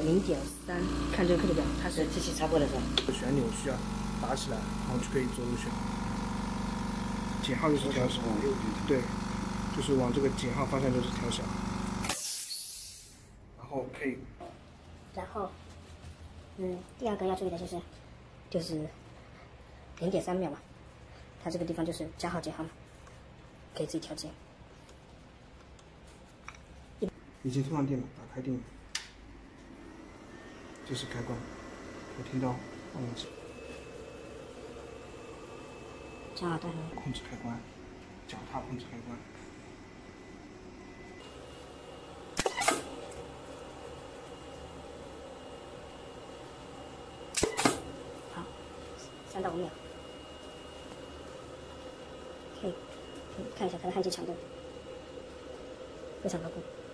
0.3，看这个刻度表，它是机器插播的是吧？ 旋钮需要打起来，然后就可以左右旋。减号就是调小，对，就是往这个减号方向就是调小，然后可以。 然后，第二个要注意的就是0.3秒嘛，它这个地方就是加号减号嘛，可以自己调节。 已经充上电了，打开电源，这是开关，可以听到报警器。 加号带回控制开关，脚踏控制开关。 好，3到5秒，可以看一下它的焊接强度，非常牢固。